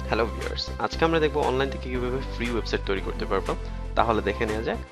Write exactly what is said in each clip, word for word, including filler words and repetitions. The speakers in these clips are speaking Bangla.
হ্যালো ভিউয়ার্স, আজকে আমরা দেখব অনলাইন থেকে কিভাবে ফ্রি ওয়েবসাইট তৈরি করতে পারবো। তাহলে দেখে নেওয়া যাক।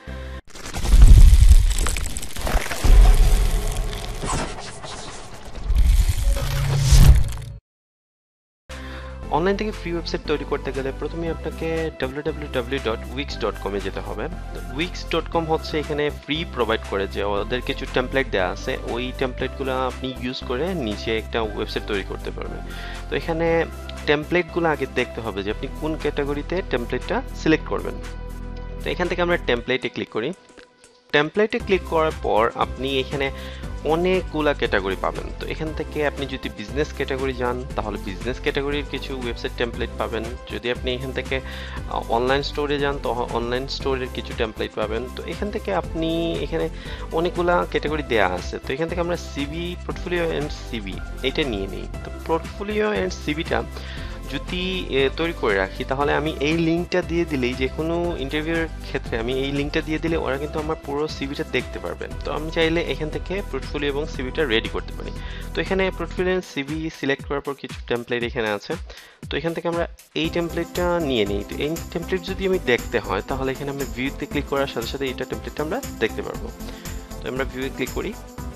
অনলাইন থেকে ফ্রি ওয়েবসাইট তৈরি করতে গেলে প্রথমে আপনাকে W W W dot Wix dot com এ যেতে হবে। উইক্স ডট কম হচ্ছে এখানে ফ্রি প্রোভাইড করে, যে ওদের কিছু টেমপ্লেট দেওয়া আছে, ওই টেমপ্লেটগুলো আপনি ইউজ করে নিচে একটা ওয়েবসাইট তৈরি করতে পারবেন। তো এখানে টেমপ্লেটগুলো আগে দেখতে হবে যে আপনি কোন ক্যাটাগরিতে টেমপ্লেটটা সিলেক্ট করবেন। তো এখান থেকে আমরা টেমপ্লেটে ক্লিক করি। টেমপ্লেটে ক্লিক করার পর আপনি এখানে অনেকগুলা ক্যাটাগরি পাবেন। তো এখান থেকে আপনি যদি বিজনেস ক্যাটাগরি যান তাহলে বিজনেস ক্যাটাগরির কিছু ওয়েবসাইট টেমপ্লেট পাবেন। যদি আপনি এখান থেকে অনলাইন স্টোরে যান তো অনলাইন স্টোরের কিছু টেমপ্লেট পাবেন। তো এখান থেকে আপনি এখানে অনেকগুলা ক্যাটাগরি দেওয়া আছে। তো এখান থেকে আমরা সিভি, পোর্টফোলিও অ্যান্ড সিভি এটা নিয়ে নিই। তো পোর্টফোলিও অ্যান্ড সিভিটা যদি তৈরি করে রাখি তাহলে আমি এই লিঙ্কটা দিয়ে দিলেই, যে কোনো ইন্টারভিউর ক্ষেত্রে আমি এই লিঙ্কটা দিয়ে দিলে ওরা কিন্তু আমার পুরো সিভিটা দেখতে পারবেন। তো আমি চাইলে এখান থেকে পোর্টফোলিও এবং সিভিটা রেডি করতে পারি। তো এখানে পোর্টফোলিও এবং সিভি সিলেক্ট করার পর কিছু টেমপ্লেট এখানে আছে। তো এখান থেকে আমরা এই টেমপ্লেটটা নিয়ে নিই। তো এই টেমপ্লেট যদি আমি দেখতে হয় তাহলে এখানে আমরা ভিউতে ক্লিক করার সাথে সাথে এইটা টেমপ্লেটটা আমরা দেখতে পারবো। তো আমরা ভিউয়ে ক্লিক করি।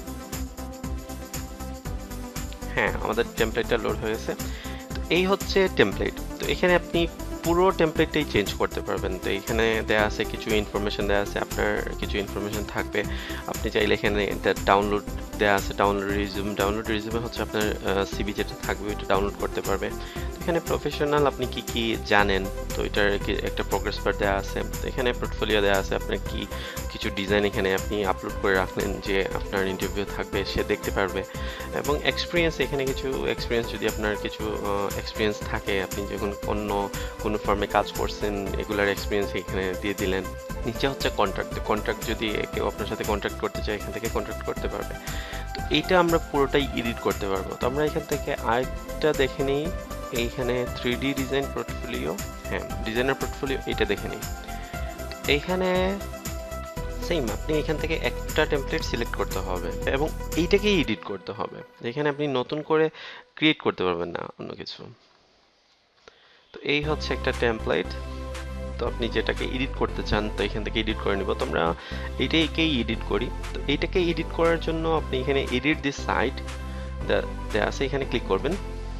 হ্যাঁ, আমাদের টেমপ্লেটটা লোড হয়ে গেছে। এই হচ্ছে টেমপ্লেট। তো এখানে আপনি পুরো টেমপ্লেটটাই চেঞ্জ করতে পারবেন। তো এখানে দেয়া আছে কিছু ইনফরমেশন দেয়া আছে, আপনার কিছু ইনফরমেশন থাকবে। আপনি চাইলে এখানে এটা ডাউনলোড দেয়া আছে, ডাউনলোড রিজিউম। ডাউনলোড রিজিউমে হচ্ছে আপনার সিভি যেটা থাকবে ওইটা ডাউনলোড করতে পারবে। এখানে প্রফেশনাল আপনি কি কি জানেন, তো এটার একটা প্রোগ্রেস বার দেওয়া আছে। তো এখানে পোর্টফোলিও দেওয়া আছে, আপনার কি কিছু ডিজাইন এখানে আপনি আপলোড করে রাখলেন, যে আপনার ইন্টারভিউ থাকবে সে দেখতে পারবে। এবং এক্সপিরিয়েন্স, এখানে কিছু এক্সপিরিয়েন্স, যদি আপনার কিছু এক্সপিরিয়েন্স থাকে, আপনি যখন অন্য কোনো ফার্মে কাজ করছেন এগুলার এক্সপিরিয়েন্স এখানে দিয়ে দিলেন। নিচে হচ্ছে কন্ট্রাক্ট। কন্ট্রাক্ট যদি কেউ আপনার সাথে কন্ট্রাক্ট করতে চায় এখান থেকে কন্ট্রাক্ট করতে পারবে। তো এইটা আমরা পুরোটাই এডিট করতে পারবো। তো আমরা এখান থেকে আরেকটা দেখে নিই, এইখানে থ্রি ডি ডিজাইন পোর্টফোলিও, হ্যাঁ ডিজাইনার পোর্টফোলিও, এইটা দেখে নিই। এইখানে সেম আপনি এখান থেকে একটা টেমপ্লেট সিলেক্ট করতে হবে এবং এইটাকেই এডিট করতে হবে। এখানে আপনি নতুন করে ক্রিয়েট করতে পারবেন না অন্য কিছু। তো এই হচ্ছে একটা টেমপ্লেট। তো আপনি যেটাকে এডিট করতে চান তো এখান থেকে এডিট করে নিব। তো আমরা এইটাকেই এডিট করি। তো এইটাকে এডিট করার জন্য আপনি এখানে এডিট দিস সাইট দেয়া আছে, এখানে ক্লিক করবেন।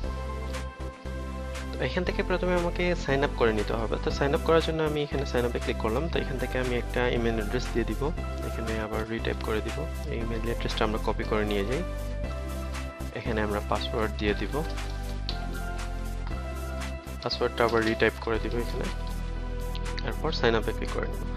এখান থেকে প্রথমে আমাকে সাইন আপ করে নিতে হবে। তো সাইন আপ করার জন্য আমি এখানে সাইন আপে ক্লিক করলাম। তো এখান থেকে আমি একটা ইমেল অ্যাড্রেস দিয়ে দিব, এখানে আবার রিটাইপ করে দিব। এই ইমেল অ্যাড্রেসটা আমরা কপি করে নিয়ে যাই, এখানে আমরা পাসওয়ার্ড দিয়ে দিব, পাসওয়ার্ডটা আবার রিটাইপ করে দিব এখানে, তারপর সাইন আপে ক্লিক করে নিব।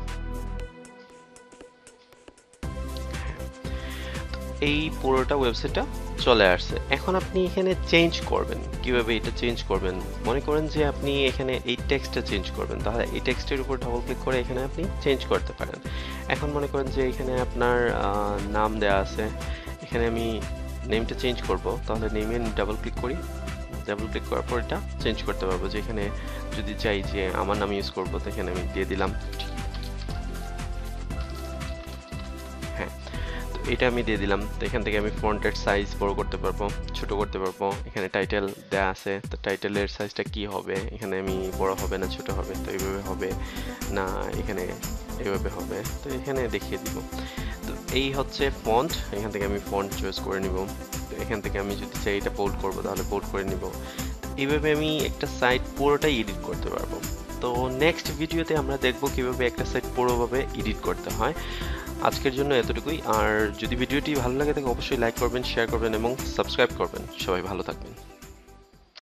এই পুরোটা ওয়েবসাইটটা চলে আসছে। এখন আপনি এখানে চেঞ্জ করবেন। কিভাবে এটা চেঞ্জ করবেন? মনে করেন যে আপনি এখানে এই টেক্সটটা চেঞ্জ করবেন, তাহলে এই টেক্সটের উপর ডাবল ক্লিক করে এখানে আপনি চেঞ্জ করতে পারেন। এখন মনে করেন যে এখানে আপনার নাম দেয়া আছে, এখানে আমি নেমটা চেঞ্জ করব, তাহলে নেমে ডাবল ক্লিক করি। ডাবল ক্লিক করার পর এটা চেঞ্জ করতে পারবো। যে এখানে যদি চাই যে আমার নাম ইউজ করবো তো এখানে আমি দিয়ে দিলাম, হ্যাঁ এটা আমি দিয়ে দিলাম। তো এখান থেকে আমি ফন্টের সাইজ বড় করতে পারবো, ছোট করতে পারবো। এখানে টাইটেল দেয়া আছে, তো টাইটেলের সাইজটা কি হবে, এখানে আমি বড় হবে না ছোট হবে, তো এইভাবে হবে না এখানে এইভাবে হবে, তো এখানে দেখিয়ে দিব। তো এই হচ্ছে ফন্ট, এখান থেকে আমি ফন্ট চয়েস করে নিব। তো এখান থেকে আমি যদি চাই এটা বোল্ড করবো তাহলে বোল্ড করে নিব। এইভাবে আমি একটা সাইট পুরোটাই এডিট করতে পারবো। তো নেক্সট ভিডিওতে আমরা দেখব কিভাবে একটা সাইট পুরোভাবে এডিট করতে হয়। আজকের জন্য এতটুকুই। আর যদি ভিডিওটি ভালো লাগে তাহলে অবশ্যই লাইক করবেন, শেয়ার করবেন এবং সাবস্ক্রাইব করবেন। সবাই ভালো থাকবেন।